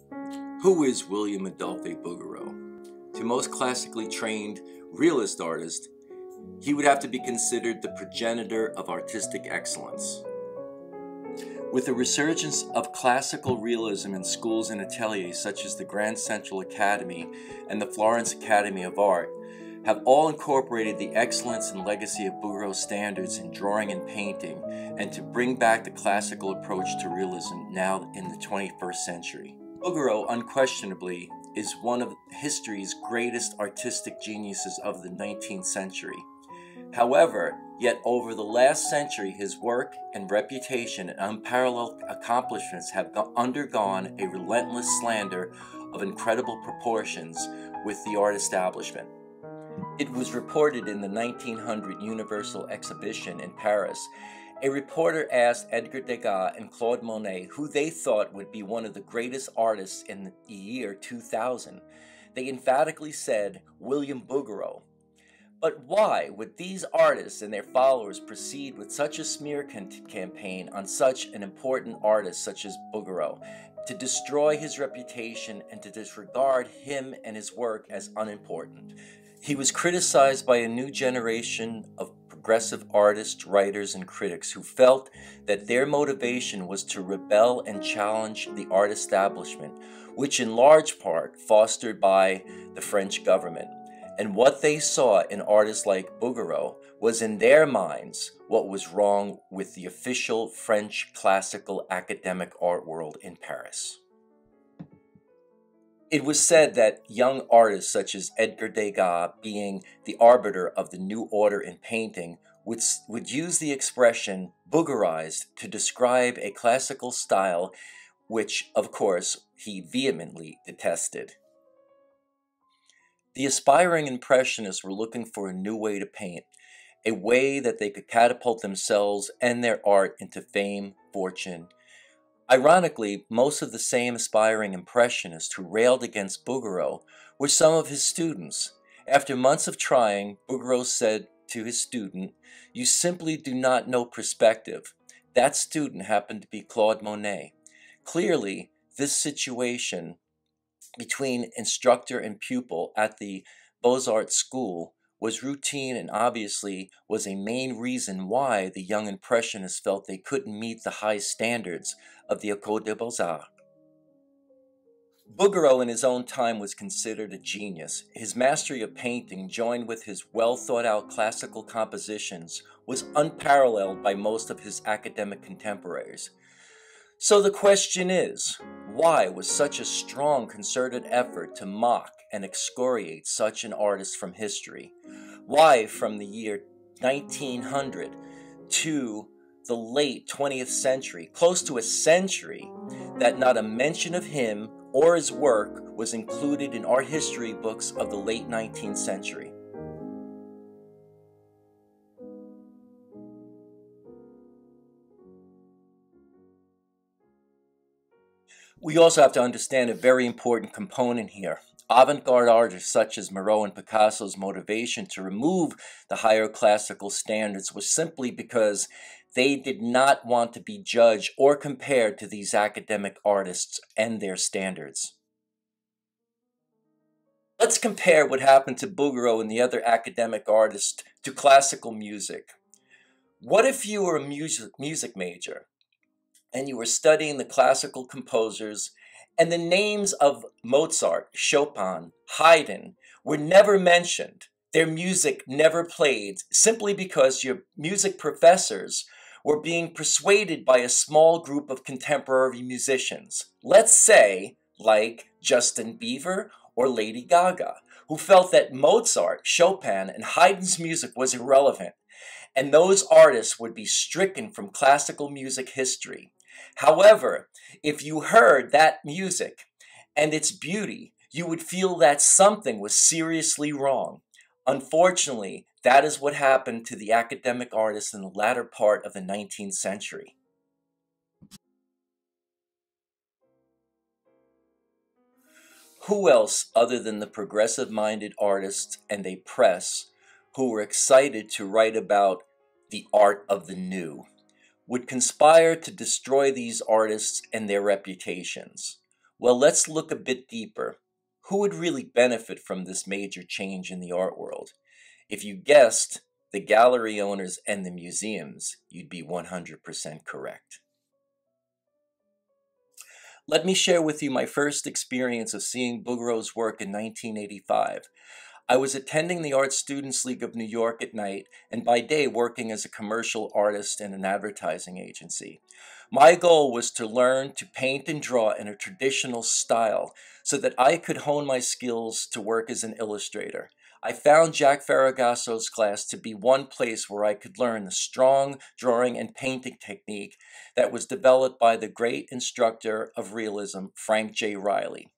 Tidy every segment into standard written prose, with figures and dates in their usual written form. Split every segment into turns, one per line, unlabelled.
Who is William Adolphe Bouguereau? To most classically trained realist artists, he would have to be considered the progenitor of artistic excellence. With the resurgence of classical realism in schools and ateliers such as the Grand Central Academy and the Florence Academy of Art, have all incorporated the excellence and legacy of Bouguereau's standards in drawing and painting, and to bring back the classical approach to realism now in the 21st century. Bouguereau, unquestionably, is one of history's greatest artistic geniuses of the 19th century. However, yet over the last century, his work and reputation and unparalleled accomplishments have undergone a relentless slander of incredible proportions with the art establishment. It was reported in the 1900 Universal Exhibition in Paris. A reporter asked Edgar Degas and Claude Monet who they thought would be one of the greatest artists in the year 2000. They emphatically said William Bouguereau. But why would these artists and their followers proceed with such a smear campaign on such an important artist such as Bouguereau, to destroy his reputation and to disregard him and his work as unimportant? He was criticized by a new generation of progressive artists, writers, and critics who felt that their motivation was to rebel and challenge the art establishment, which in large part fostered by the French government. And what they saw in artists like Bouguereau was in their minds what was wrong with the official French classical academic art world in Paris. It was said that young artists such as Edgar Degas, being the arbiter of the new order in painting, would use the expression Bouguerized to describe a classical style which, of course, he vehemently detested. The aspiring Impressionists were looking for a new way to paint, a way that they could catapult themselves and their art into fame, fortune. Ironically, most of the same aspiring Impressionists who railed against Bouguereau were some of his students. After months of trying, Bouguereau said to his student, "You simply do not know perspective." That student happened to be Claude Monet. Clearly, this situation between instructor and pupil at the Beaux-Arts school was routine and obviously was a main reason why the young Impressionists felt they couldn't meet the high standards of the École des Beaux-Arts. Bouguereau in his own time was considered a genius. His mastery of painting, joined with his well-thought-out classical compositions, was unparalleled by most of his academic contemporaries. So the question is, why was such a strong concerted effort to mock and excoriate such an artist from history? Why, from the year 1900 to the late 20th century, close to a century, that not a mention of him or his work was included in art history books of the late 19th century? We also have to understand a very important component here. Avant-garde artists such as Miro and Picasso's motivation to remove the higher classical standards was simply because they did not want to be judged or compared to these academic artists and their standards. Let's compare what happened to Bouguereau and the other academic artists to classical music. What if you were a music major and you were studying the classical composers, and the names of Mozart, Chopin, Haydn were never mentioned, their music never played, simply because your music professors were being persuaded by a small group of contemporary musicians, let's say like Justin Bieber or Lady Gaga, who felt that Mozart, Chopin, and Haydn's music was irrelevant, and those artists would be stricken from classical music history. However, if you heard that music and its beauty, you would feel that something was seriously wrong. Unfortunately, that is what happened to the academic artists in the latter part of the 19th century. Who else, other than the progressive-minded artists and a press who were excited to write about the art of the new, would conspire to destroy these artists and their reputations? Well, let's look a bit deeper. Who would really benefit from this major change in the art world? If you guessed the gallery owners and the museums, you'd be 100% correct. Let me share with you my first experience of seeing Bouguereau's work in 1985. I was attending the Art Students League of New York at night, and by day working as a commercial artist in an advertising agency. My goal was to learn to paint and draw in a traditional style so that I could hone my skills to work as an illustrator. I found Jack Ferragasso's class to be one place where I could learn the strong drawing and painting technique that was developed by the great instructor of realism, Frank J. Riley.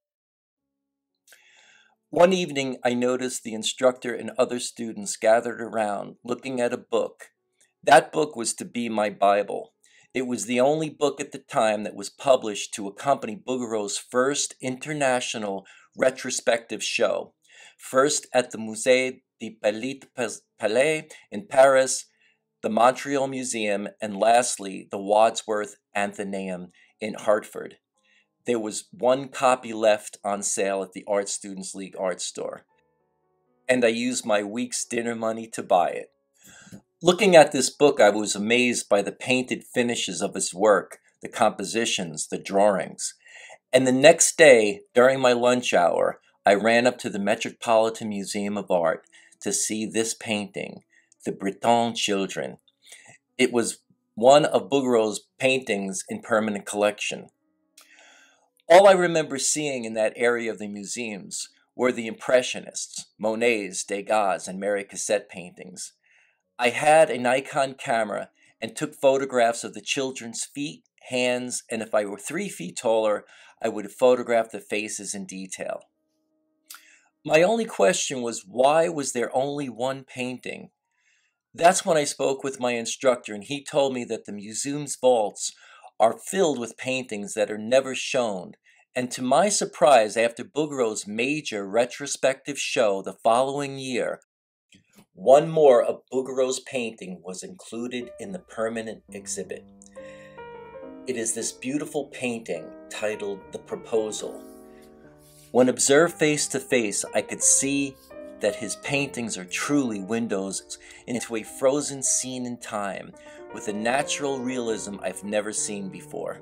One evening, I noticed the instructor and other students gathered around looking at a book. That book was to be my Bible. It was the only book at the time that was published to accompany Bouguereau's first international retrospective show, first at the Musée du Petit Palais in Paris, the Montreal Museum, and lastly, the Wadsworth Atheneum in Hartford. There was one copy left on sale at the Art Students League art store, and I used my week's dinner money to buy it. Looking at this book, I was amazed by the painted finishes of his work, the compositions, the drawings. And the next day, during my lunch hour, I ran up to the Metropolitan Museum of Art to see this painting, The Breton Children. It was one of Bouguereau's paintings in permanent collection. All I remember seeing in that area of the museums were the Impressionists, Monet's, Degas, and Mary Cassatt paintings. I had a Nikon camera and took photographs of the children's feet, hands, and if I were 3 feet taller, I would have photographed the faces in detail. My only question was, why was there only one painting? That's when I spoke with my instructor, and he told me that the museum's vaults are filled with paintings that are never shown. And to my surprise, after Bouguereau's major retrospective show the following year, one more of Bouguereau's painting was included in the permanent exhibit. It is this beautiful painting titled The Proposal. When observed face to face, I could see that his paintings are truly windows into a frozen scene in time with a natural realism I've never seen before.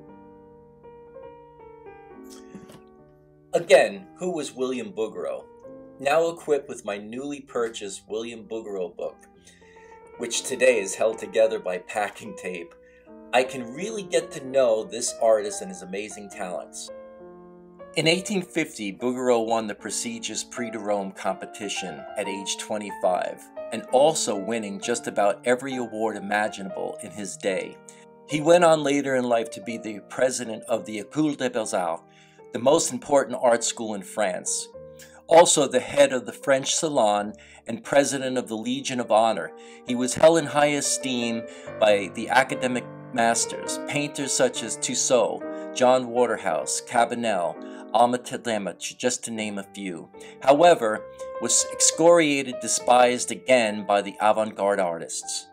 Again, who was William Bouguereau? Now equipped with my newly purchased William Bouguereau book, which today is held together by packing tape, I can really get to know this artist and his amazing talents. In 1850, Bouguereau won the prestigious Prix de Rome competition at age 25, and also winning just about every award imaginable in his day. He went on later in life to be the president of the École des Beaux-Arts, the most important art school in France. Also the head of the French Salon and president of the Legion of Honor. He was held in high esteem by the academic masters, painters such as Tissot, John Waterhouse, Cabanel, Alma-Tadema, just to name a few. However, was excoriated, despised again by the avant-garde artists.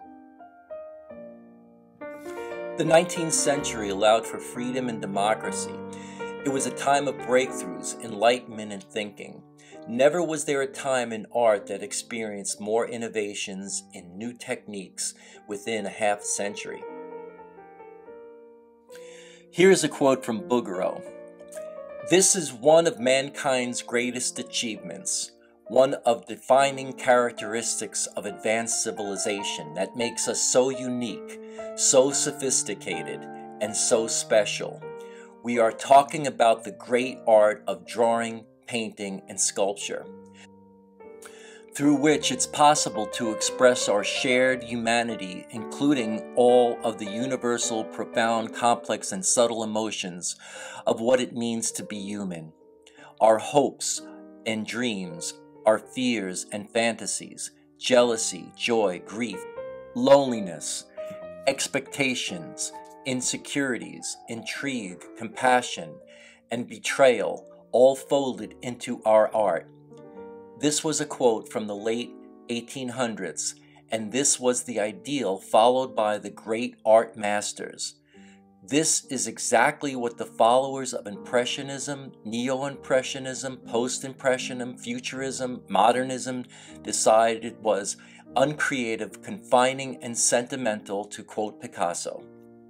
The 19th century allowed for freedom and democracy. It was a time of breakthroughs, enlightenment, and thinking. Never was there a time in art that experienced more innovations in new techniques within a half century. Here's a quote from Bouguereau. "This is one of mankind's greatest achievements, one of defining characteristics of advanced civilization that makes us so unique, so sophisticated, and so special. We are talking about the great art of drawing, painting, and sculpture, through which it's possible to express our shared humanity, including all of the universal, profound, complex, and subtle emotions of what it means to be human. Our hopes and dreams, our fears and fantasies, jealousy, joy, grief, loneliness, expectations, insecurities, intrigue, compassion, and betrayal, all folded into our art." This was a quote from the late 1800s, and this was the ideal followed by the great art masters. This is exactly what the followers of Impressionism, Neo-Impressionism, Post-Impressionism, Futurism, Modernism decided was uncreative, confining, and sentimental, to quote Picasso.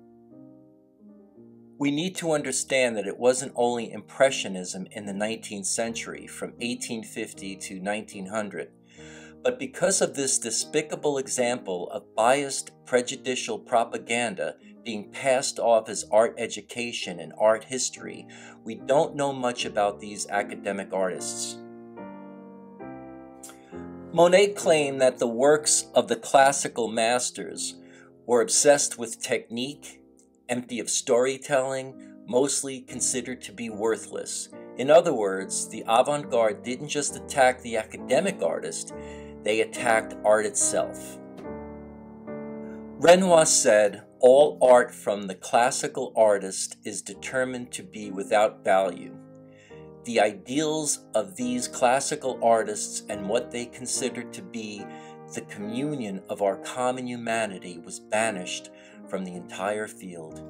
We need to understand that it wasn't only Impressionism in the 19th century, from 1850 to 1900, but because of this despicable example of biased, prejudicial propaganda being passed off as art education and art history, we don't know much about these academic artists. Monet claimed that the works of the classical masters were obsessed with technique, empty of storytelling, mostly considered to be worthless. In other words, the avant-garde didn't just attack the academic artist, they attacked art itself. Renoir said, "All art from the classical artist is determined to be without value. The ideals of these classical artists and what they considered to be the communion of our common humanity was banished from the entire field."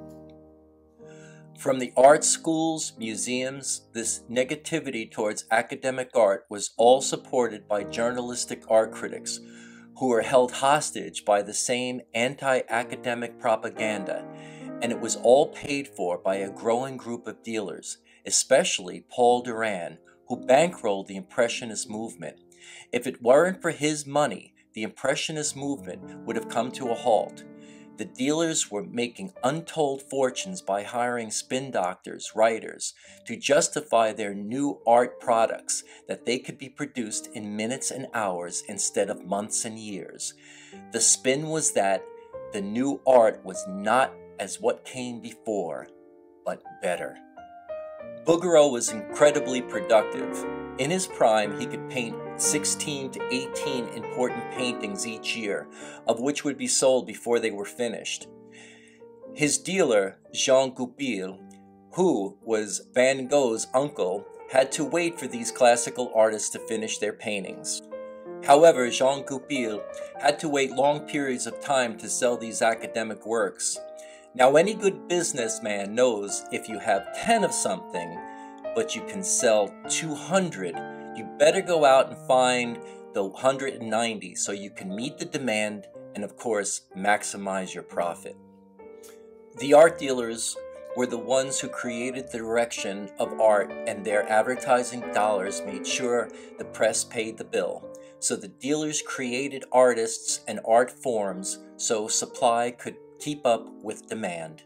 From the art schools, museums, this negativity towards academic art was all supported by journalistic art critics who were held hostage by the same anti-academic propaganda, and it was all paid for by a growing group of dealers, especially Paul Duran, who bankrolled the Impressionist movement. If it weren't for his money, the Impressionist movement would have come to a halt. The dealers were making untold fortunes by hiring spin doctors, writers, to justify their new art products that they could be produced in minutes and hours instead of months and years. The spin was that the new art was not as what came before, but better. Bouguereau was incredibly productive. In his prime, he could paint 16 to 18 important paintings each year, of which would be sold before they were finished. His dealer, Jean Goupil, who was Van Gogh's uncle, had to wait for these classical artists to finish their paintings. However, Jean Goupil had to wait long periods of time to sell these academic works. Now, any good businessman knows if you have 10 of something, but you can sell 200, you better go out and find the 190 so you can meet the demand and, of course, maximize your profit. The art dealers were the ones who created the direction of art, and their advertising dollars made sure the press paid the bill. So the dealers created artists and art forms so supply could keep up with demand.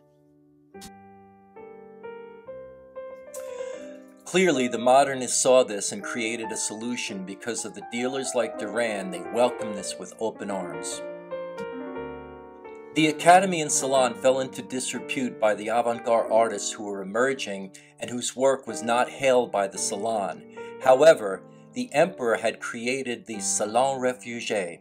Clearly, the modernists saw this and created a solution. Because of the dealers like Duran, they welcomed this with open arms. The Academy and Salon fell into disrepute by the avant-garde artists who were emerging and whose work was not hailed by the Salon. However, the emperor had created the Salon Réfugié.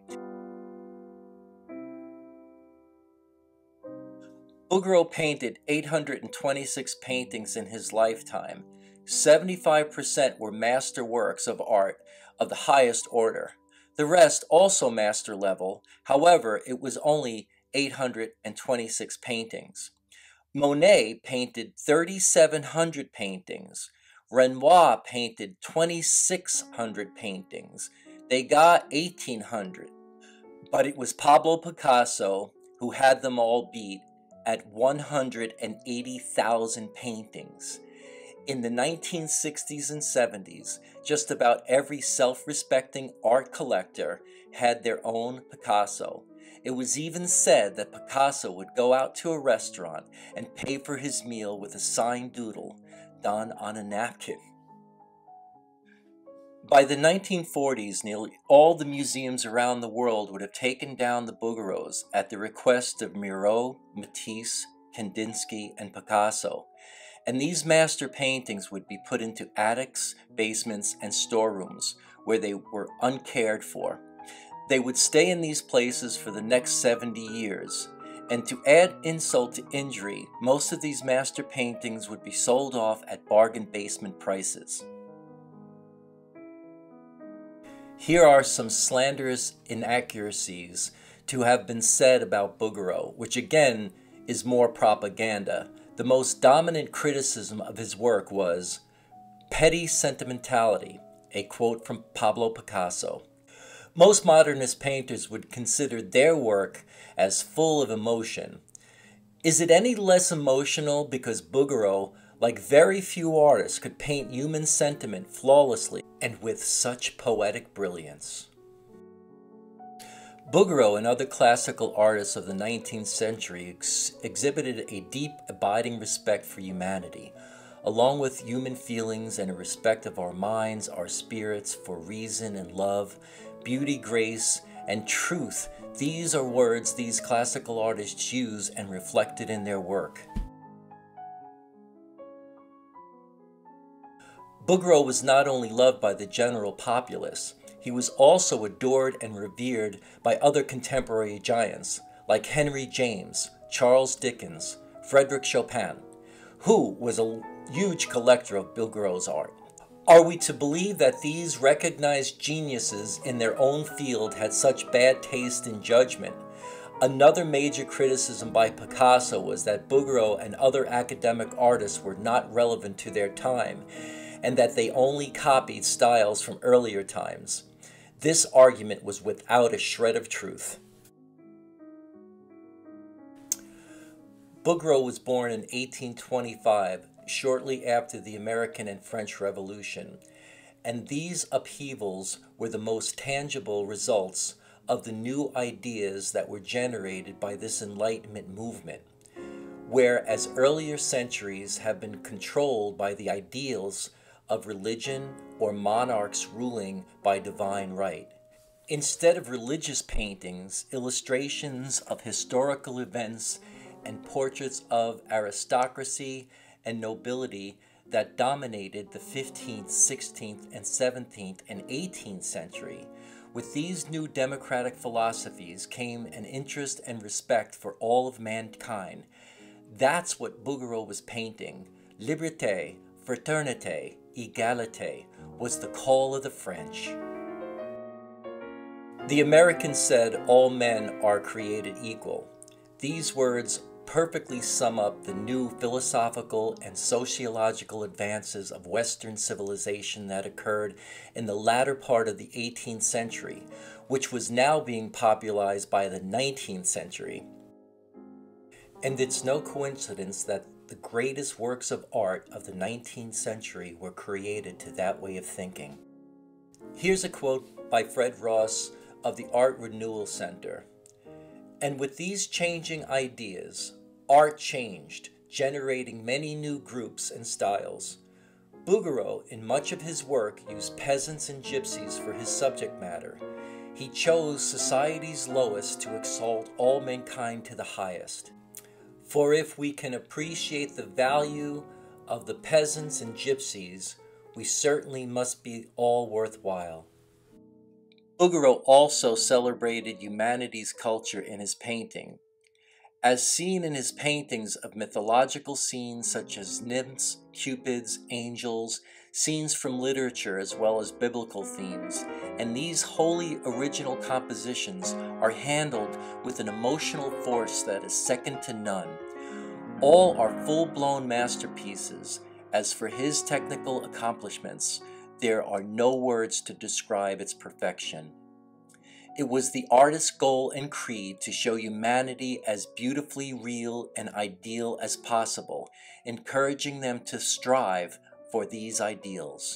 Bouguereau painted 826 paintings in his lifetime. 75% were master works of art of the highest order. The rest also master level, however, it was only 826 paintings. Monet painted 3,700 paintings. Renoir painted 2,600 paintings. Degas 1,800. But it was Pablo Picasso who had them all beat at 180,000 paintings. In the 1960s and 70s, just about every self-respecting art collector had their own Picasso. It was even said that Picasso would go out to a restaurant and pay for his meal with a signed doodle done on a napkin. By the 1940s, nearly all the museums around the world would have taken down the Bouguereaus at the request of Miro, Matisse, Kandinsky, and Picasso. And these master paintings would be put into attics, basements, and storerooms where they were uncared for. They would stay in these places for the next 70 years. And to add insult to injury, most of these master paintings would be sold off at bargain basement prices. Here are some slanderous inaccuracies to have been said about Bouguereau, which again is more propaganda. The
The most dominant criticism of his work was petty sentimentality, a quote from Pablo Picasso. Most modernist painters would consider their work as full of emotion. Is it any less emotional because Bouguereau, like very few artists, could paint human sentiment flawlessly and with such poetic brilliance? Bouguereau and other classical artists of the 19th century exhibited a deep, abiding respect for humanity, along with human feelings and a respect of our minds, our spirits, for reason and love, beauty, grace, and truth. These are words these classical artists use and reflected in their work. Bouguereau was not only loved by the general populace, he was also adored and revered by other contemporary giants like Henry James, Charles Dickens, Frédéric Chopin, who was a huge collector of Bouguereau's art. Are we to believe that these recognized geniuses in their own field had such bad taste in judgment? Another major criticism by Picasso was that Bouguereau and other academic artists were not relevant to their time, and that they only copied styles from earlier times. This argument was without a shred of truth. Bouguereau was born in 1825, shortly after the American and French Revolution, and these upheavals were the most tangible results of the new ideas that were generated by this Enlightenment movement, whereas earlier centuries have been controlled by the ideals of religion or monarchs ruling by divine right. Instead of religious paintings, illustrations of historical events and portraits of aristocracy and nobility that dominated the 15th, 16th, and 17th and 18th century. With these new democratic philosophies came an interest and respect for all of mankind. That's what Bouguereau was painting. Liberté, fraternité, égalité was the call of the French. The Americans said all men are created equal. These words perfectly sum up the new philosophical and sociological advances of Western civilization that occurred in the latter part of the 18th century, which was now being popularized by the 19th century. And it's no coincidence that the greatest works of art of the 19th century were created to that way of thinking. Here's a quote by Fred Ross of the Art Renewal Center. And with these changing ideas, art changed, generating many new groups and styles. Bouguereau, in much of his work, used peasants and gypsies for his subject matter. He chose society's lowest to exalt all mankind to the highest. For if we can appreciate the value of the peasants and gypsies, we certainly must be all worthwhile. Bouguereau also celebrated humanity's culture in his painting. As seen in his paintings of mythological scenes such as nymphs, cupids, angels, scenes from literature as well as biblical themes, and these wholly original compositions are handled with an emotional force that is second to none. All are full-blown masterpieces. As for his technical accomplishments, there are no words to describe its perfection. It was the artist's goal and creed to show humanity as beautifully real and ideal as possible, encouraging them to strive for these ideals.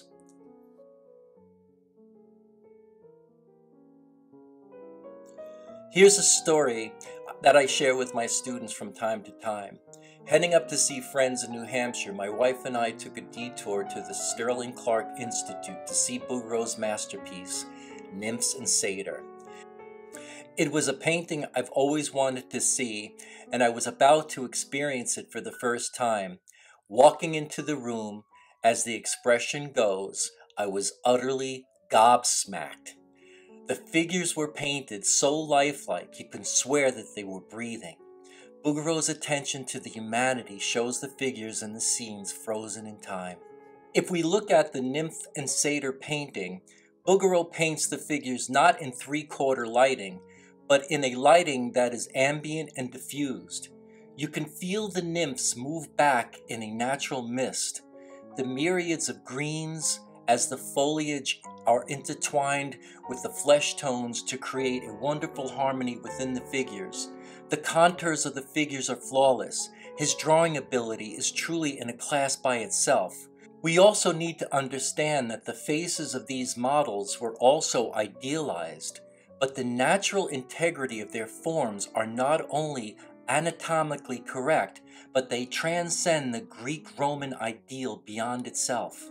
Here's a story that I share with my students from time to time. Heading up to see friends in New Hampshire, my wife and I took a detour to the Sterling Clark Institute to see Bouguereau's masterpiece, Nymphs and Satyr. It was a painting I've always wanted to see, and I was about to experience it for the first time. Walking into the room, as the expression goes, I was utterly gobsmacked. The figures were painted so lifelike you can swear that they were breathing. Bouguereau's attention to the humanity shows the figures and the scenes frozen in time. If we look at the Nymph and Satyr painting, Bouguereau paints the figures not in three-quarter lighting, but in a lighting that is ambient and diffused. You can feel the nymphs move back in a natural mist, the myriads of greens as the foliage are intertwined with the flesh tones to create a wonderful harmony within the figures. The contours of the figures are flawless. His drawing ability is truly in a class by itself. We also need to understand that the faces of these models were also idealized, but the natural integrity of their forms are not only anatomically correct, but they transcend the Greek-Roman ideal beyond itself.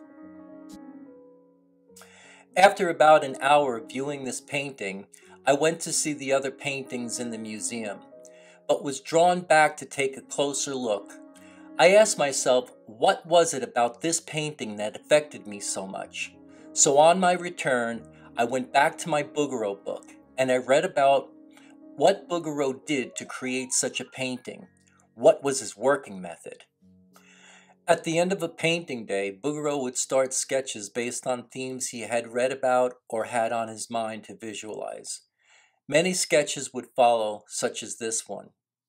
After about an hour viewing this painting, I went to see the other paintings in the museum, but was drawn back to take a closer look. I asked myself, what was it about this painting that affected me so much? So on my return, I went back to my Bouguereau book, and I read about what Bouguereau did to create such a painting. What was his working method? At the end of a painting day, Bouguereau would start sketches based on themes he had read about or had on his mind to visualize. Many sketches would follow, such as this one.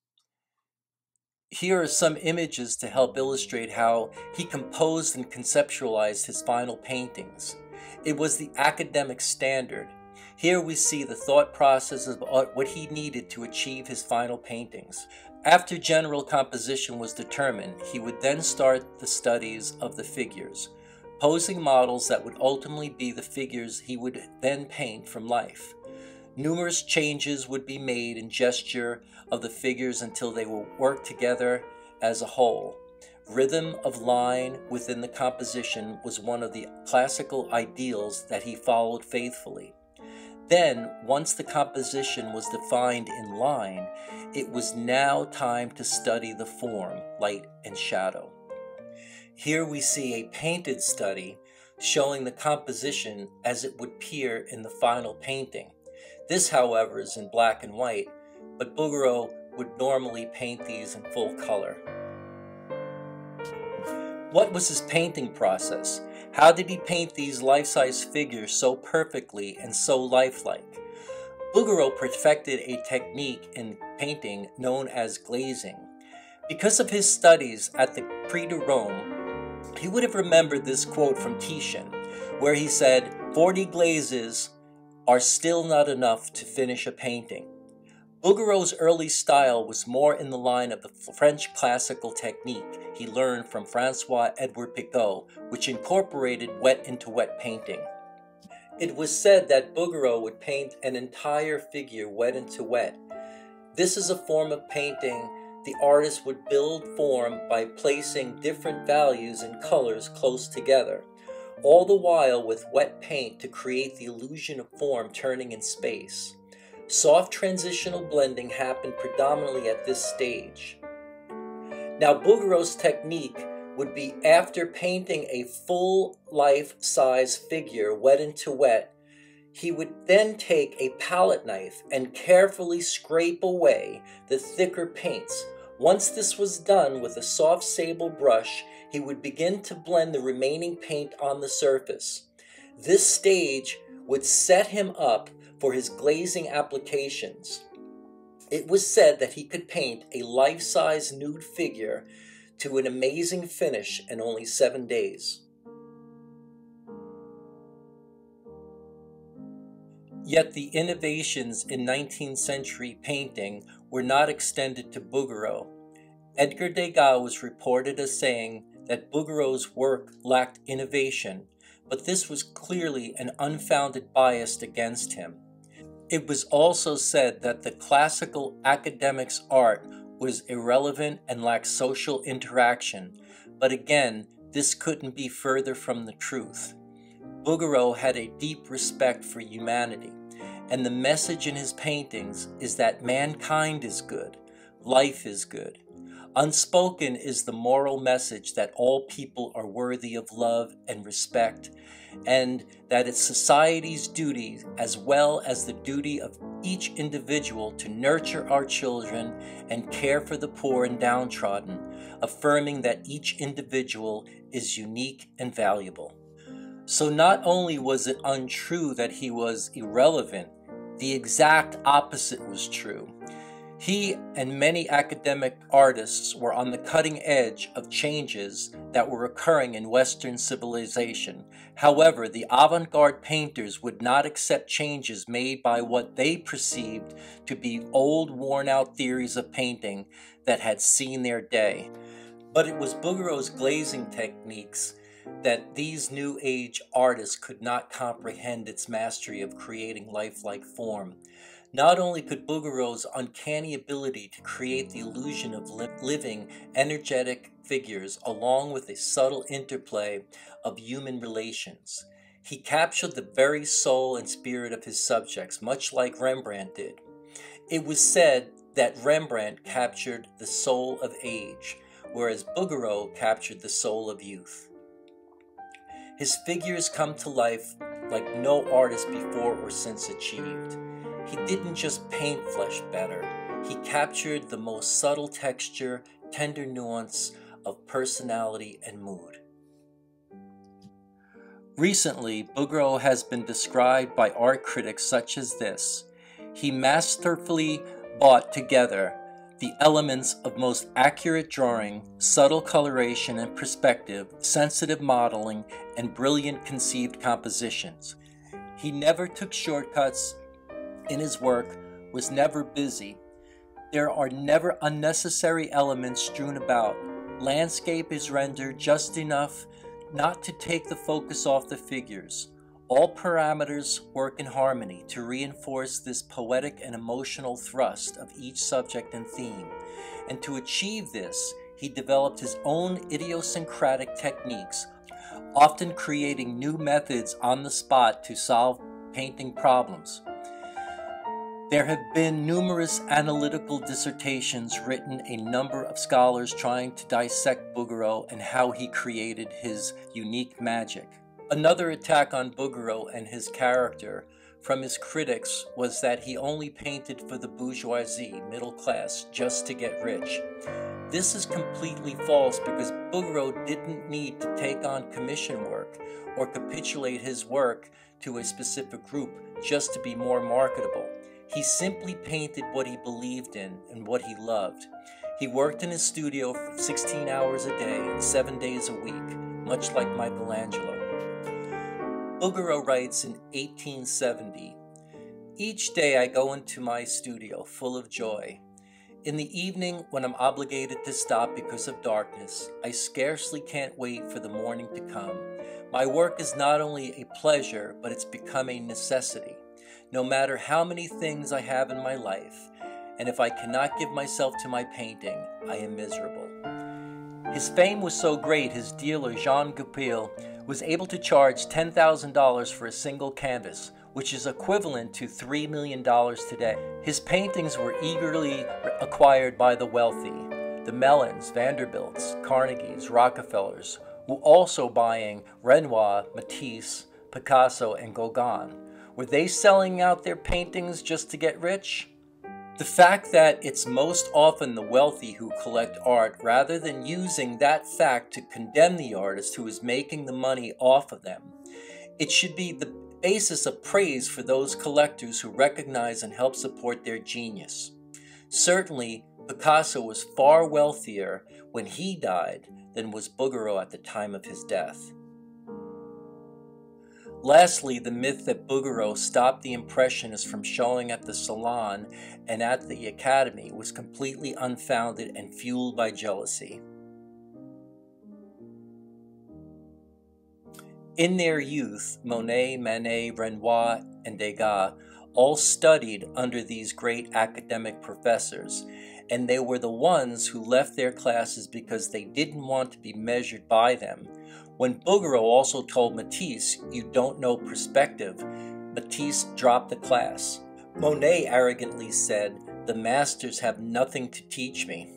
Here are some images to help illustrate how he composed and conceptualized his final paintings. It was the academic standard. Here we see the thought process of what he needed to achieve his final paintings. After general composition was determined, he would then start the studies of the figures, posing models that would ultimately be the figures he would then paint from life. Numerous changes would be made in gesture of the figures until they will work together as a whole. Rhythm of line within the composition was one of the classical ideals that he followed faithfully. Then, once the composition was defined in line, it was now time to study the form, light and shadow. Here we see a painted study showing the composition as it would appear in the final painting. This, however, is in black and white, but Bouguereau would normally paint these in full color. What was his painting process? How did he paint these life-size figures so perfectly and so lifelike? Bouguereau perfected a technique in painting known as glazing. Because of his studies at the Prix de Rome, he would have remembered this quote from Titian, where he said, 40 glazes are still not enough to finish a painting. Bouguereau's early style was more in the line of the French classical technique he learned from François-Edouard Picot, which incorporated wet-into-wet painting. It was said that Bouguereau would paint an entire figure wet into wet. This is a form of painting the artist would build form by placing different values and colors close together, all the while with wet paint to create the illusion of form turning in space. Soft transitional blending happened predominantly at this stage. Now, Bouguereau's technique would be, after painting a full life-size figure wet into wet, he would then take a palette knife and carefully scrape away the thicker paints. Once this was done with a soft sable brush, he would begin to blend the remaining paint on the surface. This stage would set him up for his glazing applications. It was said that he could paint a life-size nude figure to an amazing finish in only 7 days. Yet the innovations in 19th century painting were not extended to Bouguereau. Edgar Degas was reported as saying that Bouguereau's work lacked innovation, but this was clearly an unfounded bias against him. It was also said that the classical academic's art was irrelevant and lacked social interaction, but again, this couldn't be further from the truth. Bouguereau had a deep respect for humanity, and the message in his paintings is that mankind is good, life is good. Unspoken is the moral message that all people are worthy of love and respect, and that it's society's duty as well as the duty of each individual to nurture our children and care for the poor and downtrodden, affirming that each individual is unique and valuable. So not only was it untrue that he was irrelevant, the exact opposite was true. He and many academic artists were on the cutting edge of changes that were occurring in Western civilization. However, the avant-garde painters would not accept changes made by what they perceived to be old, worn-out theories of painting that had seen their day. But it was Bouguereau's glazing techniques that these New Age artists could not comprehend its mastery of creating lifelike form. Not only could Bouguereau's uncanny ability to create the illusion of living, energetic figures along with a subtle interplay of human relations, he captured the very soul and spirit of his subjects, much like Rembrandt did. It was said that Rembrandt captured the soul of age, whereas Bouguereau captured the soul of youth. His figures come to life like no artist before or since achieved. He didn't just paint flesh better, he captured the most subtle texture, tender nuance of personality and mood. Recently, Bouguereau has been described by art critics such as this: he masterfully brought together the elements of most accurate drawing, subtle coloration and perspective, sensitive modeling, and brilliant conceived compositions. He never took shortcuts in his work, was never busy. There are never unnecessary elements strewn about. Landscape is rendered just enough not to take the focus off the figures. All parameters work in harmony to reinforce this poetic and emotional thrust of each subject and theme. And to achieve this, he developed his own idiosyncratic techniques, often creating new methods on the spot to solve painting problems. There have been numerous analytical dissertations written, a number of scholars trying to dissect Bouguereau and how he created his unique magic. Another attack on Bouguereau and his character from his critics was that he only painted for the bourgeoisie, middle class, just to get rich. This is completely false because Bouguereau didn't need to take on commission work or capitulate his work to a specific group just to be more marketable. He simply painted what he believed in and what he loved. He worked in his studio for 16 hours a day and 7 days a week, much like Michelangelo. Bouguereau writes in 1870, "Each day I go into my studio full of joy. In the evening, when I'm obligated to stop because of darkness, I scarcely can't wait for the morning to come. My work is not only a pleasure, but it's become a necessity. No matter how many things I have in my life, and if I cannot give myself to my painting, I am miserable." His fame was so great, his dealer, Jean Goupil, was able to charge $10,000 for a single canvas, which is equivalent to $3 million today. His paintings were eagerly acquired by the wealthy, the Mellons, Vanderbilts, Carnegies, Rockefellers, who also buying Renoir, Matisse, Picasso, and Gauguin. Were they selling out their paintings just to get rich? The fact that it's most often the wealthy who collect art, rather than using that fact to condemn the artist who is making the money off of them, it should be the basis of praise for those collectors who recognize and help support their genius. Certainly, Picasso was far wealthier when he died than was Bouguereau at the time of his death. Lastly, the myth that Bouguereau stopped the Impressionists from showing at the Salon and at the Academy was completely unfounded and fueled by jealousy. In their youth, Monet, Manet, Renoir, and Degas all studied under these great academic professors, and they were the ones who left their classes because they didn't want to be measured by them. When Bouguereau also told Matisse, "You don't know perspective," Matisse dropped the class. Monet arrogantly said, "The masters have nothing to teach me."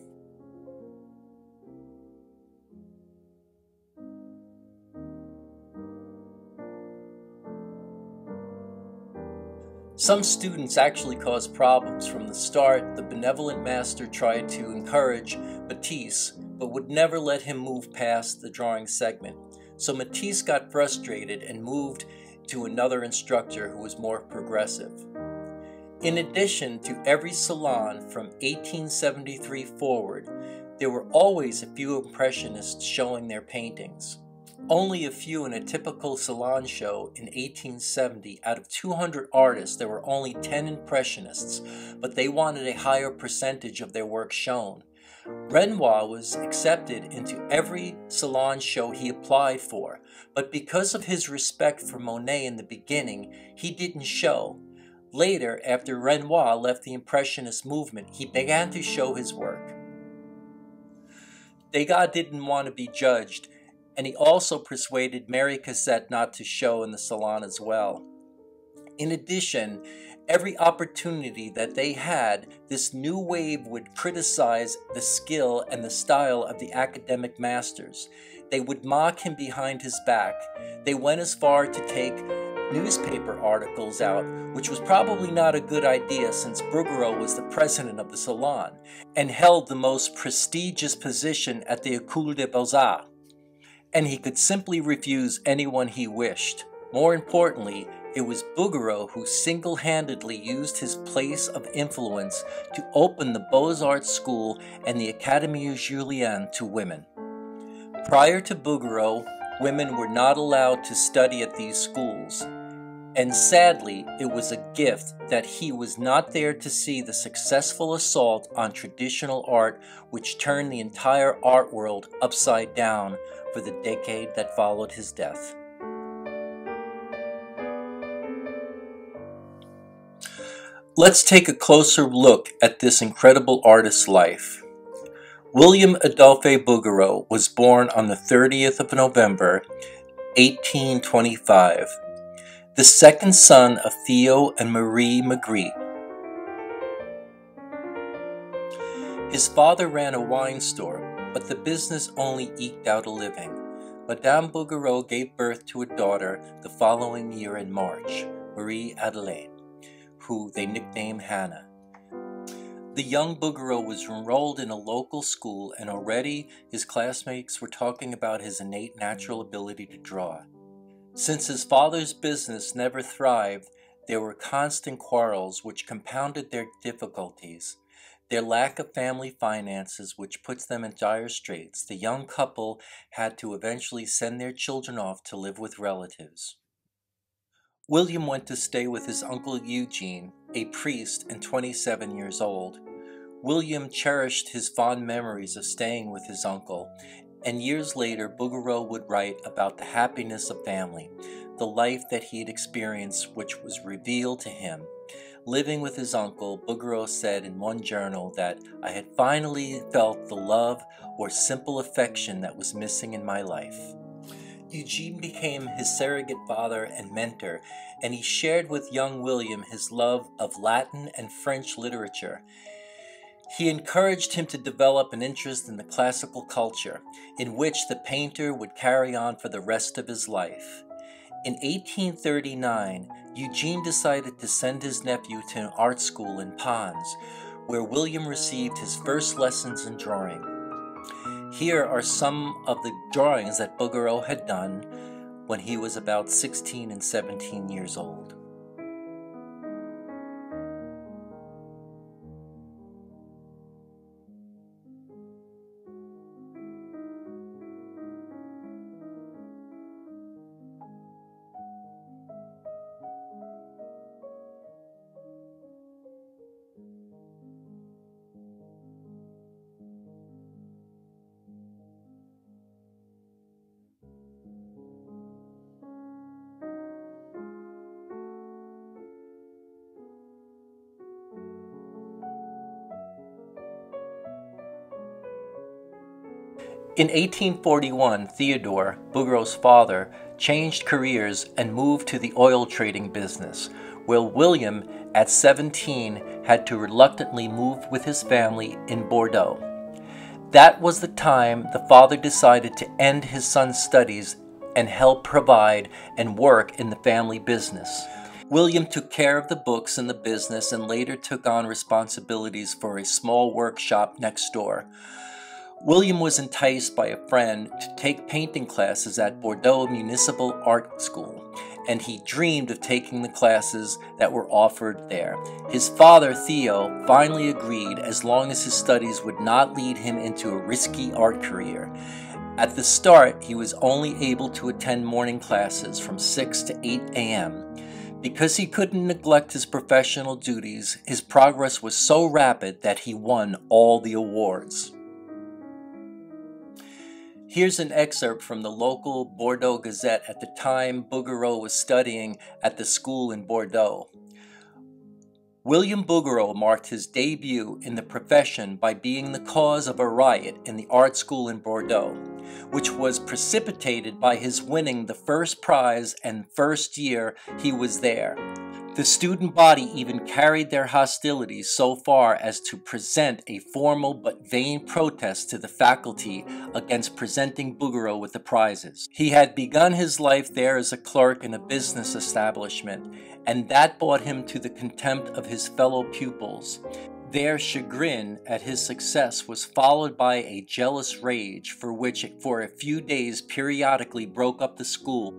Some students actually caused problems. From the start, the benevolent master tried to encourage Matisse, but would never let him move past the drawing segment. So Matisse got frustrated and moved to another instructor who was more progressive. In addition to every salon from 1873 forward, there were always a few impressionists showing their paintings. Only a few in a typical salon show in 1870. Out of 200 artists, there were only 10 impressionists, but they wanted a higher percentage of their work shown. Renoir was accepted into every salon show he applied for, but because of his respect for Monet in the beginning, he didn't show. Later, after Renoir left the Impressionist movement, he began to show his work. Degas didn't want to be judged, and he also persuaded Mary Cassatt not to show in the salon as well. In addition, every opportunity that they had, this new wave would criticize the skill and the style of the academic masters. They would mock him behind his back. They went as far to take newspaper articles out, which was probably not a good idea since Bouguereau was the president of the salon and held the most prestigious position at the École des Beaux-Arts. And he could simply refuse anyone he wished. More importantly, it was Bouguereau who single-handedly used his place of influence to open the Beaux-Arts School and the Académie Julian to women. Prior to Bouguereau, women were not allowed to study at these schools, and sadly, it was a gift that he was not there to see the successful assault on traditional art which turned the entire art world upside down for the decade that followed his death. Let's take a closer look at this incredible artist's life. William Adolphe Bouguereau was born on the 30th of November, 1825, the second son of Theo and Marie Magritte. His father ran a wine store, but the business only eked out a living. Madame Bouguereau gave birth to a daughter the following year in March, Marie Adelaide, who they nicknamed Hannah. The young Bouguereau was enrolled in a local school, and already his classmates were talking about his innate natural ability to draw. Since his father's business never thrived, there were constant quarrels which compounded their difficulties. Their lack of family finances, which puts them in dire straits, the young couple had to eventually send their children off to live with relatives. William went to stay with his uncle Eugene, a priest and 27 years old. William cherished his fond memories of staying with his uncle, and years later Bouguereau would write about the happiness of family, the life that he had experienced which was revealed to him. Living with his uncle, Bouguereau said in one journal that I had finally felt the love or simple affection that was missing in my life. Eugene became his surrogate father and mentor, and he shared with young William his love of Latin and French literature. He encouraged him to develop an interest in the classical culture, in which the painter would carry on for the rest of his life. In 1839, Eugene decided to send his nephew to an art school in Pons, where William received his first lessons in drawing. Here are some of the drawings that Bouguereau had done when he was about 16 and 17 years old. In 1841, Theodore, Bouguereau's father, changed careers and moved to the oil trading business, while William, at 17, had to reluctantly move with his family in Bordeaux. That was the time the father decided to end his son's studies and help provide and work in the family business. William took care of the books and the business and later took on responsibilities for a small workshop next door. William was enticed by a friend to take painting classes at Bordeaux Municipal Art School, and he dreamed of taking the classes that were offered there. His father, Theo, finally agreed as long as his studies would not lead him into a risky art career. At the start, he was only able to attend morning classes from 6 to 8 a.m. Because he couldn't neglect his professional duties, his progress was so rapid that he won all the awards. Here's an excerpt from the local Bordeaux Gazette at the time Bouguereau was studying at the school in Bordeaux. William Bouguereau marked his debut in the profession by being the cause of a riot in the art school in Bordeaux, which was precipitated by his winning the first prize and first year he was there. The student body even carried their hostilities so far as to present a formal but vain protest to the faculty against presenting Bouguereau with the prizes. He had begun his life there as a clerk in a business establishment, and that brought him to the contempt of his fellow pupils. Their chagrin at his success was followed by a jealous rage for which for a few days periodically broke up the school.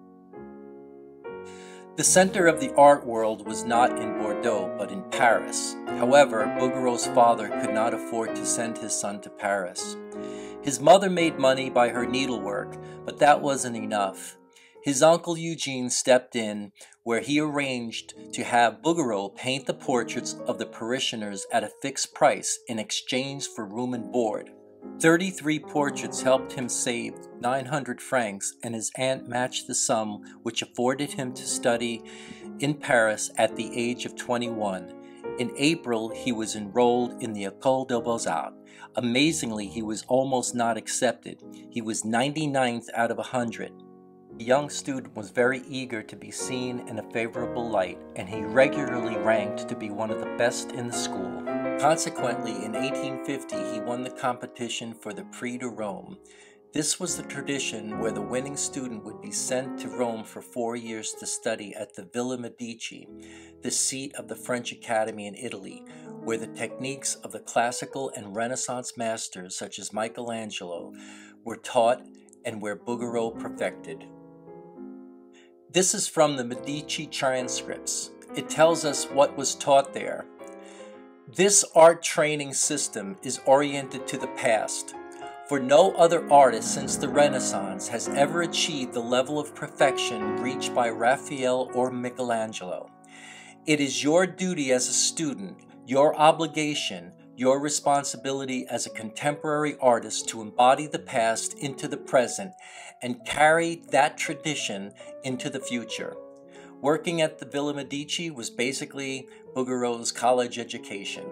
The center of the art world was not in Bordeaux, but in Paris. However, Bouguereau's father could not afford to send his son to Paris. His mother made money by her needlework, but that wasn't enough. His uncle Eugene stepped in, where he arranged to have Bouguereau paint the portraits of the parishioners at a fixed price in exchange for room and board. 33 portraits helped him save 900 francs, and his aunt matched the sum, which afforded him to study in Paris at the age of 21. In April, he was enrolled in the École des Beaux-Arts. Amazingly, he was almost not accepted. He was 99th out of 100. The young student was very eager to be seen in a favorable light, and he regularly ranked to be one of the best in the school. Consequently, in 1850, he won the competition for the Prix de Rome. This was the tradition where the winning student would be sent to Rome for 4 years to study at the Villa Medici, the seat of the French Academy in Italy, where the techniques of the classical and Renaissance masters such as Michelangelo were taught and where Bouguereau perfected. This is from the Medici transcripts. It tells us what was taught there. This art training system is oriented to the past, for no other artist since the Renaissance has ever achieved the level of perfection reached by Raphael or Michelangelo. It is your duty as a student, your obligation, your responsibility as a contemporary artist to embody the past into the present and carry that tradition into the future. Working at the Villa Medici was basically Bouguereau's college education.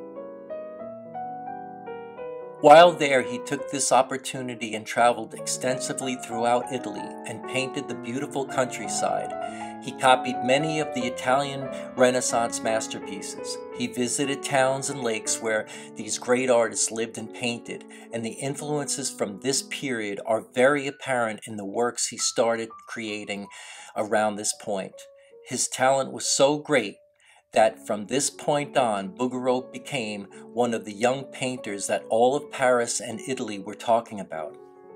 While there, he took this opportunity and traveled extensively throughout Italy and painted the beautiful countryside. He copied many of the Italian Renaissance masterpieces. He visited towns and lakes where these great artists lived and painted, and the influences from this period are very apparent in the works he started creating around this point. His talent was so great that from this point on, Bouguereau became one of the young painters that all of Paris and Italy were talking about.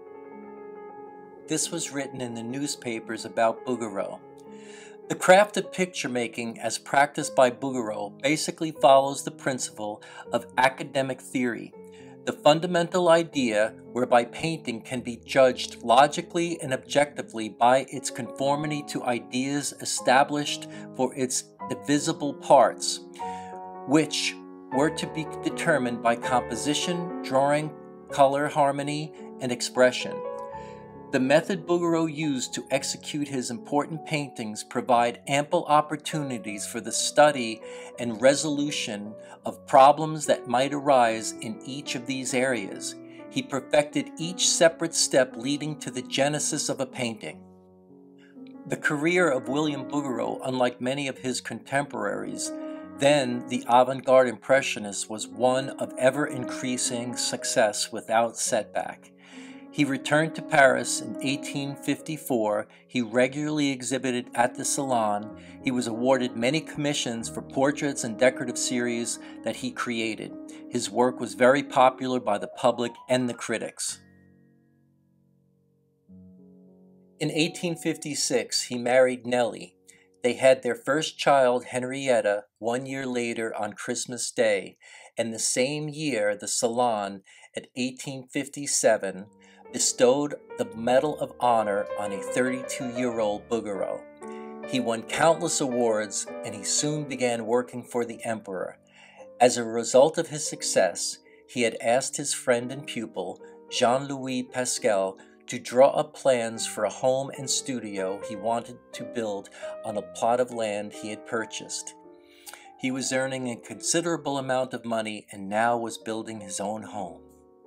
This was written in the newspapers about Bouguereau. The craft of picture making as practiced by Bouguereau basically follows the principle of academic theory, the fundamental idea whereby painting can be judged logically and objectively by its conformity to ideas established for its divisible parts, which were to be determined by composition, drawing, color, harmony, and expression. The method Bouguereau used to execute his important paintings provide ample opportunities for the study and resolution of problems that might arise in each of these areas. He perfected each separate step leading to the genesis of a painting. The career of William Bouguereau, unlike many of his contemporaries, then the avant-garde Impressionists, was one of ever-increasing success without setback. He returned to Paris in 1854. He regularly exhibited at the Salon. He was awarded many commissions for portraits and decorative series that he created. His work was very popular by the public and the critics. In 1856, he married Nellie, They had their first child, Henrietta, 1 year later on Christmas Day, and the same year the Salon, at 1857, bestowed the Medal of Honor on a 32-year-old Bouguereau. He won countless awards, and he soon began working for the emperor. As a result of his success, he had asked his friend and pupil, Jean-Louis Pascal, to draw up plans for a home and studio he wanted to build on a plot of land he had purchased. He was earning a considerable amount of money and now was building his own home.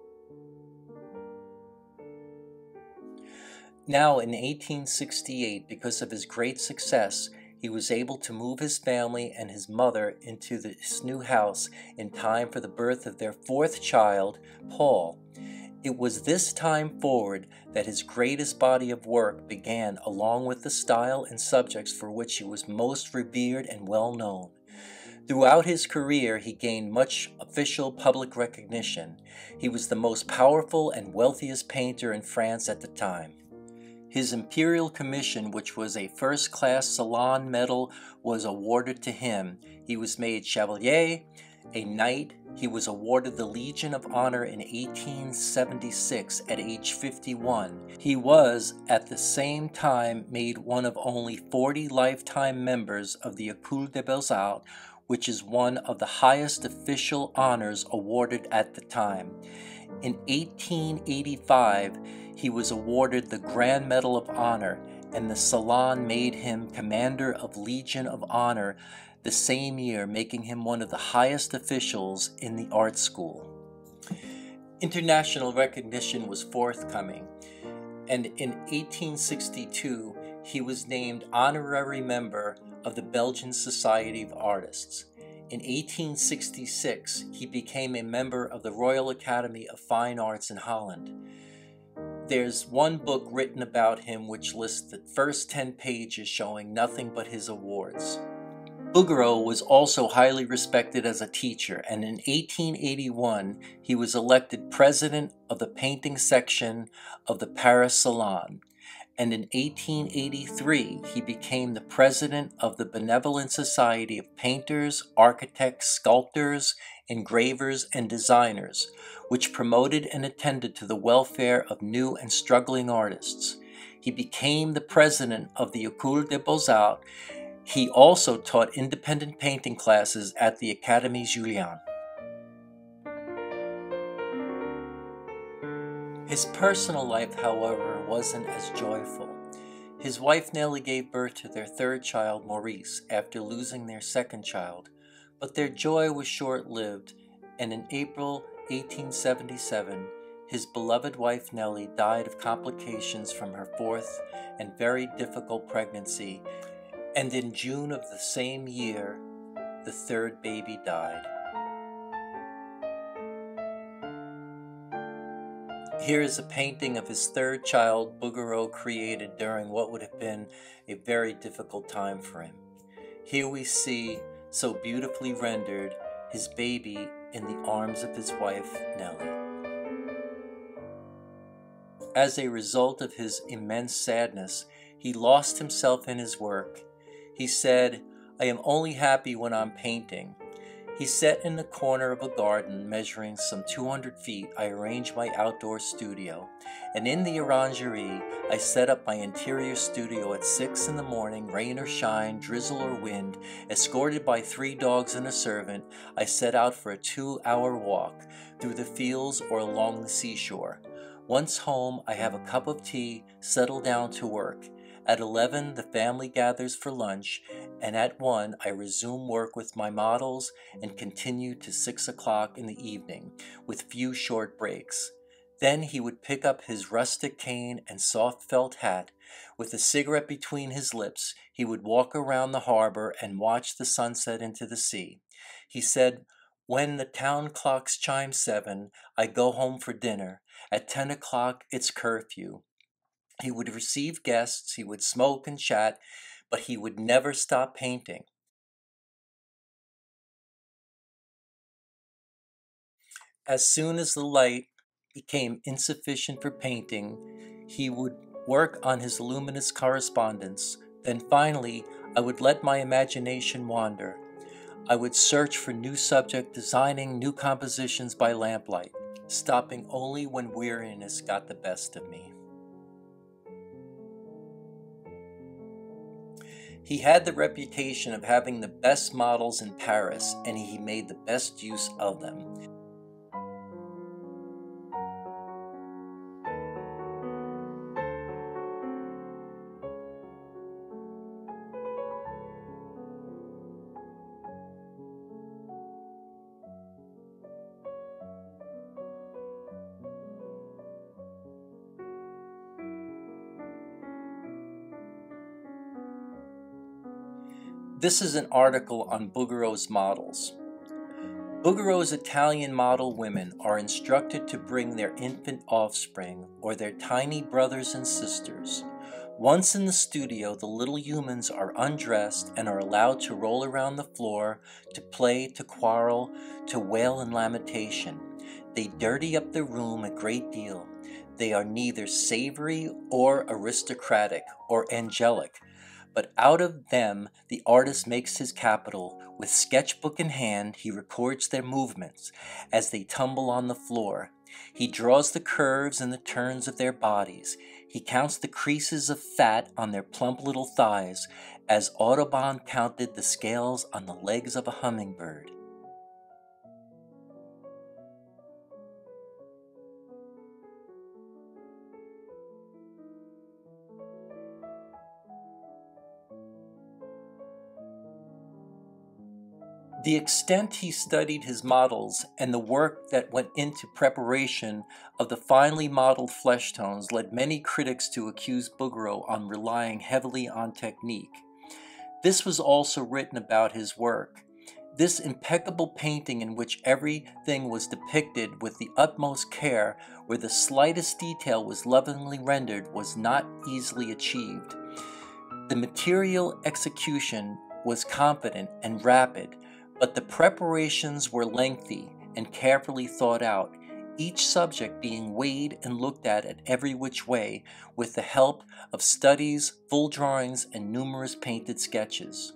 Now, in 1868, because of his great success, he was able to move his family and his mother into this new house in time for the birth of their fourth child, Paul. It was this time forward that his greatest body of work began, along with the style and subjects for which he was most revered and well known. Throughout his career, he gained much official public recognition. He was the most powerful and wealthiest painter in France at the time. His imperial commission, which was a first-class Salon medal, was awarded to him. He was made Chevalier, a knight. He was awarded the Legion of Honor in 1876 at age 51. He was, at the same time, made one of only 40 lifetime members of the École des Beaux-Arts, which is one of the highest official honors awarded at the time. In 1885, he was awarded the Grand Medal of Honor, and the Salon made him Commander of Legion of Honor the same year, making him one of the highest officials in the art school. International recognition was forthcoming, and in 1862, he was named honorary member of the Belgian Society of Artists. In 1866, he became a member of the Royal Academy of Fine Arts in Holland. There's one book written about him which lists the first 10 pages showing nothing but his awards. Bouguereau was also highly respected as a teacher, and in 1881 he was elected president of the painting section of the Paris Salon, and in 1883 he became the president of the Benevolent Society of Painters, Architects, Sculptors, Engravers, and Designers, which promoted and attended to the welfare of new and struggling artists. He became the president of the École des Beaux-Arts. He also taught independent painting classes at the Académie Julian. His personal life, however, wasn't as joyful. His wife Nellie gave birth to their third child, Maurice, after losing their second child, but their joy was short-lived, and in April 1877, his beloved wife Nellie died of complications from her fourth and very difficult pregnancy, and in June of the same year, the third baby died. Here is a painting of his third child Bouguereau created during what would have been a very difficult time for him. Here we see, so beautifully rendered, his baby in the arms of his wife Nellie. As a result of his immense sadness, he lost himself in his work. He said, "I am only happy when I'm painting." He sat in the corner of a garden measuring some 200 feet. I arranged my outdoor studio, and in the orangerie, I set up my interior studio at 6 in the morning, rain or shine, drizzle or wind. Escorted by 3 dogs and a servant, I set out for a 2-hour walk through the fields or along the seashore. Once home, I have a cup of tea, settle down to work. At 11, the family gathers for lunch, and at 1, I resume work with my models and continue to 6 o'clock in the evening, with few short breaks. Then he would pick up his rustic cane and soft felt hat. With a cigarette between his lips, he would walk around the harbor and watch the sunset into the sea. He said, "When the town clocks chime 7, I go home for dinner. At 10 o'clock, it's curfew." He would receive guests, he would smoke and chat, but he would never stop painting. As soon as the light became insufficient for painting, he would work on his luminous correspondence. Then finally, I would let my imagination wander. I would search for new subject, designing new compositions by lamplight, stopping only when weariness got the best of me. He had the reputation of having the best models in Paris, and he made the best use of them. This is an article on Bouguereau's models. Bouguereau's Italian model women are instructed to bring their infant offspring or their tiny brothers and sisters. Once in the studio, the little humans are undressed and are allowed to roll around the floor, to play, to quarrel, to wail in lamentation. They dirty up the room a great deal. They are neither savory or aristocratic or angelic, but out of them the artist makes his capital. With sketchbook in hand, he records their movements as they tumble on the floor. He draws the curves and the turns of their bodies. He counts the creases of fat on their plump little thighs, as Audubon counted the scales on the legs of a hummingbird. The extent he studied his models and the work that went into preparation of the finely modeled flesh tones led many critics to accuse Bouguereau on relying heavily on technique. This was also written about his work. This impeccable painting in which everything was depicted with the utmost care, where the slightest detail was lovingly rendered, was not easily achieved. The material execution was confident and rapid, but the preparations were lengthy and carefully thought out, each subject being weighed and looked at every which way, with the help of studies, full drawings, and numerous painted sketches.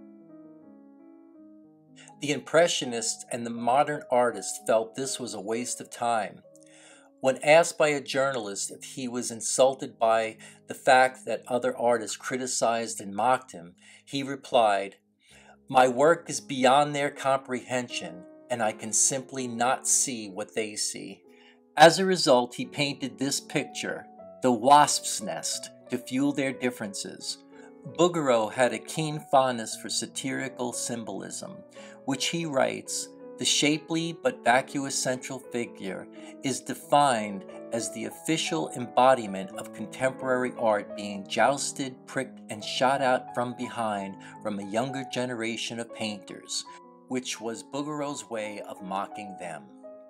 The Impressionists and the modern artists felt this was a waste of time. When asked by a journalist if he was insulted by the fact that other artists criticized and mocked him, he replied, "My work is beyond their comprehension, and I can simply not see what they see." As a result, he painted this picture, the wasp's nest, to fuel their differences. Bouguereau had a keen fondness for satirical symbolism, which he writes, "The shapely but vacuous central figure is defined as the official embodiment of contemporary art being jousted, pricked, and shot out from behind from a younger generation of painters," which was Bouguereau's way of mocking them.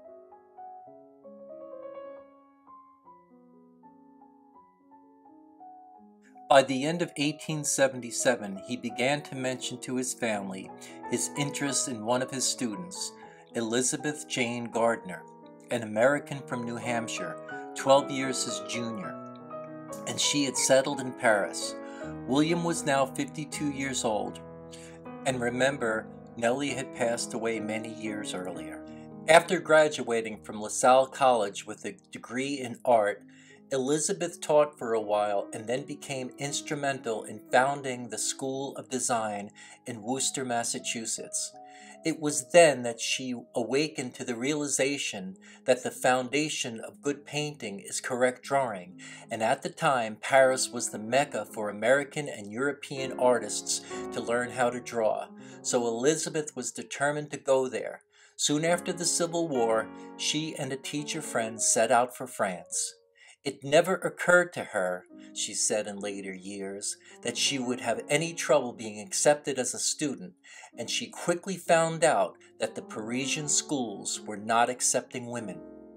By the end of 1877, he began to mention to his family his interest in one of his students, Elizabeth Jane Gardner, an American from New Hampshire, 12 years his junior, and she had settled in Paris. William was now 52 years old, and remember, Nellie had passed away many years earlier. After graduating from LaSalle College with a degree in art, Elizabeth taught for a while and then became instrumental in founding the School of Design in Worcester, Massachusetts. It was then that she awakened to the realization that the foundation of good painting is correct drawing, and at the time, Paris was the mecca for American and European artists to learn how to draw, so Elizabeth was determined to go there. Soon after the Civil War, she and a teacher friend set out for France. It never occurred to her, she said in later years, that she would have any trouble being accepted as a student, and she quickly found out that the Parisian schools were not accepting women.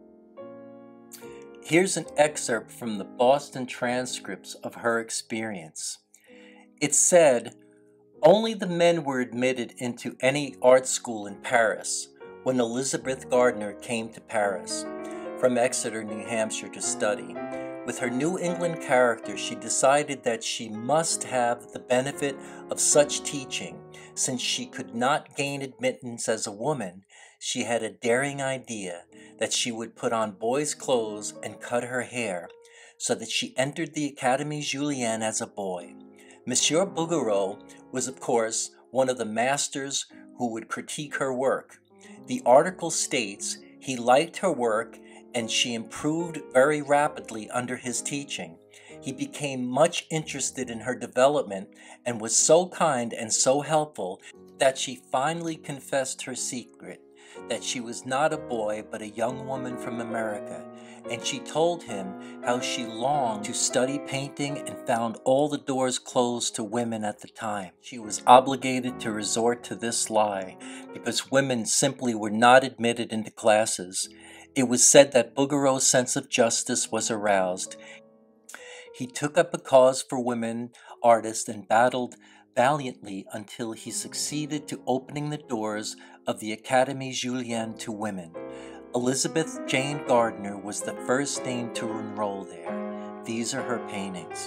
Here's an excerpt from the Boston transcripts of her experience. It said, "Only the men were admitted into any art school in Paris when Elizabeth Gardner came to Paris from Exeter, New Hampshire, to study. With her New England character, she decided that she must have the benefit of such teaching. Since she could not gain admittance as a woman, she had a daring idea that she would put on boys' clothes and cut her hair, so that she entered the Académie Julienne as a boy. Monsieur Bouguereau was, of course, one of the masters who would critique her work. The article states he liked her work and she improved very rapidly under his teaching. He became much interested in her development and was so kind and so helpful that she finally confessed her secret, that she was not a boy but a young woman from America, and she told him how she longed to study painting and found all the doors closed to women at the time. She was obligated to resort to this lie because women simply were not admitted into classes. It was said that Bouguereau's sense of justice was aroused. He took up a cause for women artists and battled valiantly until he succeeded to opening the doors of the Académie Julienne to women. Elizabeth Jane Gardner was the first name to enroll there. These are her paintings.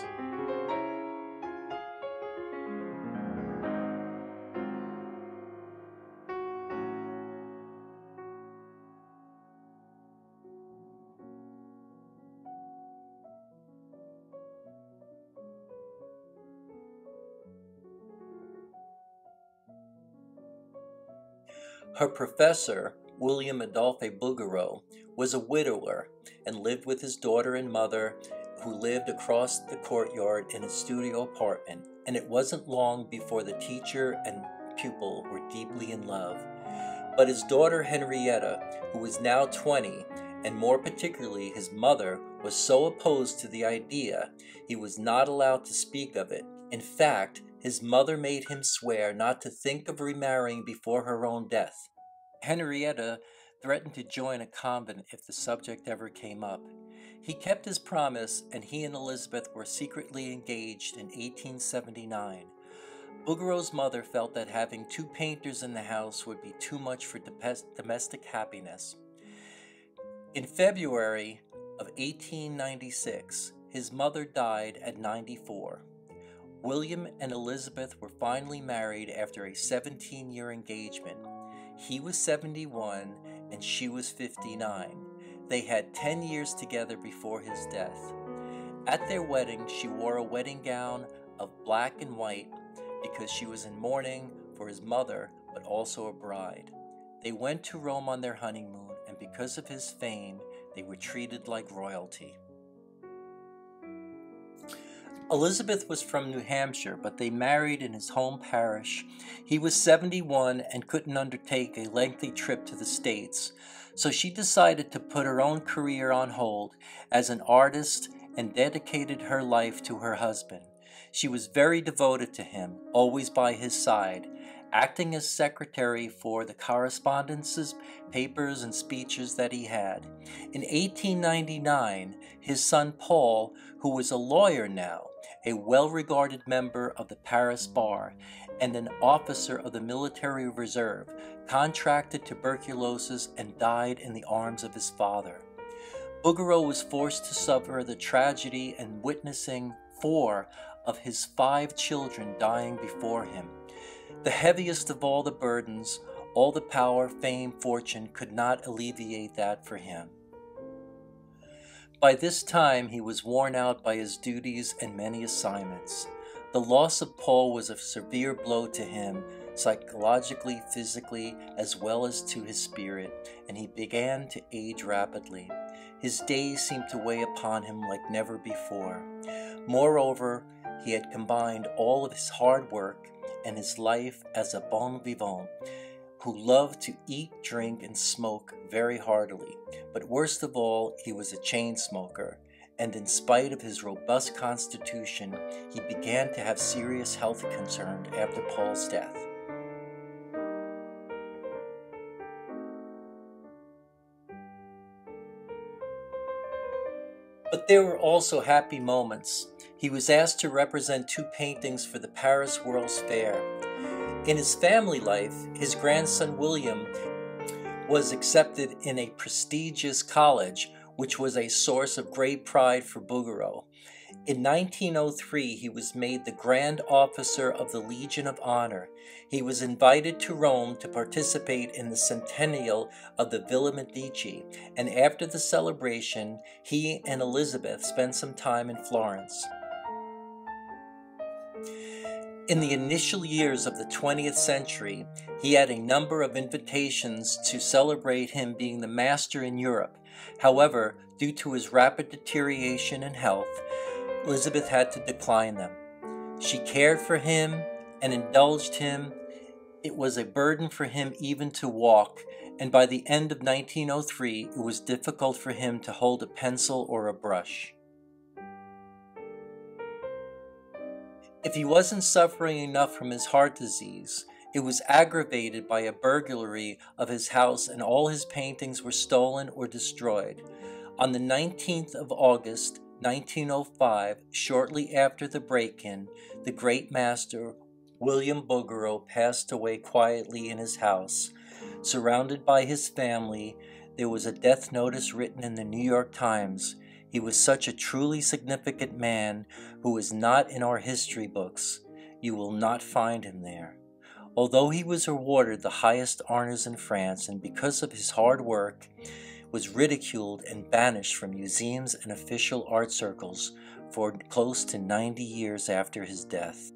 Her professor, William Adolphe Bouguereau, was a widower and lived with his daughter and mother, who lived across the courtyard in a studio apartment, and it wasn't long before the teacher and pupil were deeply in love. But his daughter Henrietta, who was now 20, and more particularly his mother, was so opposed to the idea, he was not allowed to speak of it. In fact, his mother made him swear not to think of remarrying before her own death. Henrietta threatened to join a convent if the subject ever came up. He kept his promise, and he and Elizabeth were secretly engaged in 1879. Bouguereau's mother felt that having two painters in the house would be too much for domestic happiness. In February of 1896, his mother died at 94. William and Elizabeth were finally married after a 17-year engagement. He was 71 and she was 59. They had 10 years together before his death. At their wedding, she wore a wedding gown of black and white because she was in mourning for his mother, but also a bride. They went to Rome on their honeymoon, and because of his fame, they were treated like royalty. Elizabeth was from New Hampshire, but they married in his home parish. He was 71 and couldn't undertake a lengthy trip to the States, so she decided to put her own career on hold as an artist and dedicated her life to her husband. She was very devoted to him, always by his side, acting as secretary for the correspondences, papers, and speeches that he had. In 1899, his son Paul, who was a lawyer now, a well-regarded member of the Paris Bar, and an officer of the military reserve, contracted tuberculosis and died in the arms of his father. Bouguereau was forced to suffer the tragedy and witnessing 4 of his 5 children dying before him. The heaviest of all the burdens, all the power, fame, fortune could not alleviate that for him. By this time, he was worn out by his duties and many assignments. The loss of Paul was a severe blow to him, psychologically, physically, as well as to his spirit, and he began to age rapidly. His days seemed to weigh upon him like never before. Moreover, he had combined all of his hard work and his life as a bon vivant, who loved to eat, drink, and smoke very heartily. But worst of all, he was a chain smoker, and in spite of his robust constitution, he began to have serious health concerns after Paul's death. But there were also happy moments. He was asked to represent 2 paintings for the Paris World's Fair. In his family life, his grandson William was accepted in a prestigious college which was a source of great pride for Bouguereau. In 1903, he was made the Grand Officer of the Legion of Honor. He was invited to Rome to participate in the centennial of the Villa Medici, and after the celebration, he and Elizabeth spent some time in Florence. In the initial years of the 20th century, he had a number of invitations to celebrate him being the master in Europe. However, due to his rapid deterioration in health, Elizabeth had to decline them. She cared for him and indulged him. It was a burden for him even to walk, and by the end of 1903, it was difficult for him to hold a pencil or a brush. If he wasn't suffering enough from his heart disease, it was aggravated by a burglary of his house, and all his paintings were stolen or destroyed. On the 19th of August, 1905, shortly after the break-in, the great master, William Bouguereau, passed away quietly in his house. Surrounded by his family, there was a death notice written in the New York Times. He was such a truly significant man who is not in our history books. You will not find him there. Although he was awarded the highest honors in France, and because of his hard work, was ridiculed and banished from museums and official art circles for close to 90 years after his death.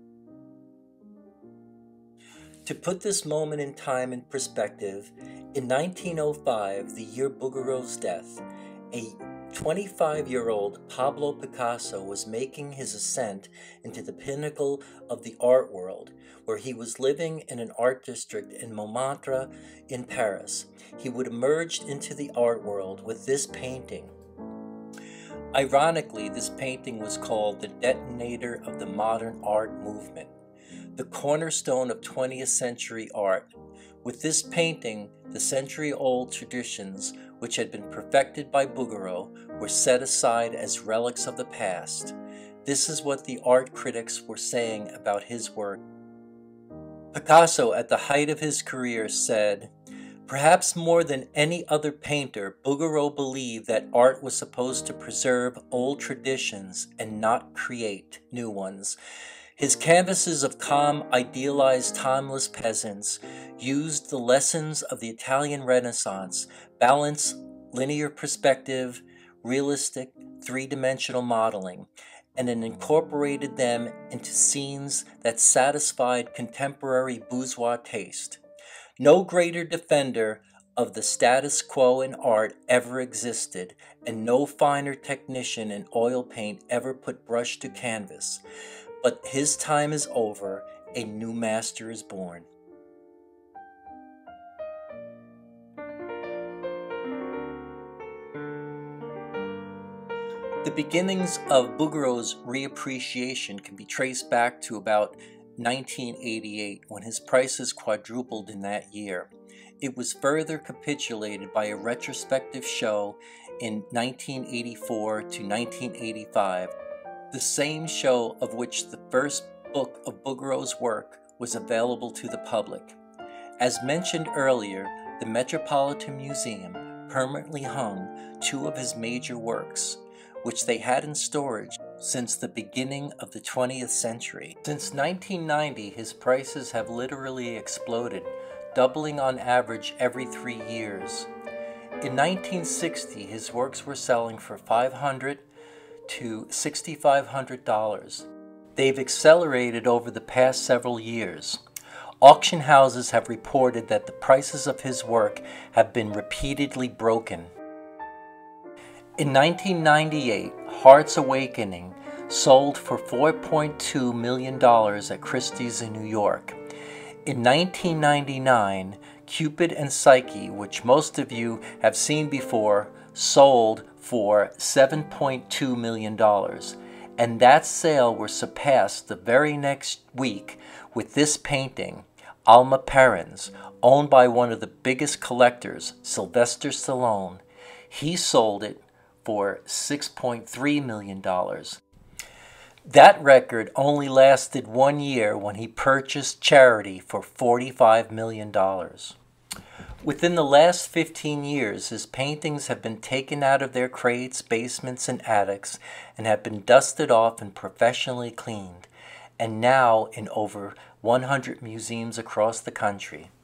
To put this moment in time in perspective, in 1905, the year Bouguereau's death, a 25-year-old Pablo Picasso was making his ascent into the pinnacle of the art world, where he was living in an art district in Montmartre in Paris. He would emerge into the art world with this painting. Ironically, this painting was called the detonator of the modern art movement, the cornerstone of 20th century art. With this painting, the century-old traditions, which had been perfected by Bouguereau, were set aside as relics of the past. This is what the art critics were saying about his work. Picasso, at the height of his career, said, "Perhaps more than any other painter, Bouguereau believed that art was supposed to preserve old traditions and not create new ones. His canvases of calm, idealized, timeless peasants used the lessons of the Italian Renaissance, balance, linear perspective, realistic, three-dimensional modeling, and then incorporated them into scenes that satisfied contemporary bourgeois taste. No greater defender of the status quo in art ever existed, and no finer technician in oil paint ever put brush to canvas. But his time is over, a new master is born." The beginnings of Bouguereau's reappreciation can be traced back to about 1988, when his prices quadrupled in that year. It was further capitulated by a retrospective show in 1984 to 1985, the same show of which the first book of Bouguereau's work was available to the public. As mentioned earlier, the Metropolitan Museum permanently hung two of his major works, which they had in storage since the beginning of the 20th century. Since 1990, his prices have literally exploded, doubling on average every 3 years. In 1960, his works were selling for $500 to $6,500. They've accelerated over the past several years. Auction houses have reported that the prices of his work have been repeatedly broken. In 1998, Heart's Awakening sold for $4.2 million at Christie's in New York. In 1999, Cupid and Psyche, which most of you have seen before, sold for $7.2 million. And that sale was surpassed the very next week with this painting, Alma Perens, owned by one of the biggest collectors, Sylvester Stallone. He sold it for $6.3 million. That record only lasted 1 year when he purchased Charity for $45 million. Within the last 15 years, his paintings have been taken out of their crates, basements, and attics and have been dusted off and professionally cleaned, and now in over 100 museums across the country.